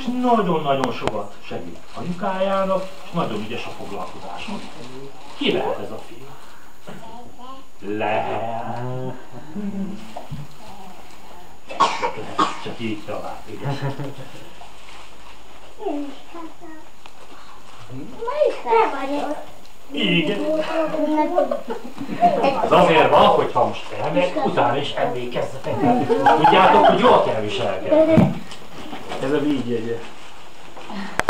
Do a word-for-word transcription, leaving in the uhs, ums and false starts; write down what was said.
és nagyon-nagyon sokat segít anyukájának, és nagyon ügyes a foglalkozáson. Ki lehet ez a fiú? Lehet. Csak így tovább, igen. Igen. Az azért van, hogyha most elmegy, utána is emlékezzetek. Tudjátok, hogy jól kell viselkedni. Ez a így jegye.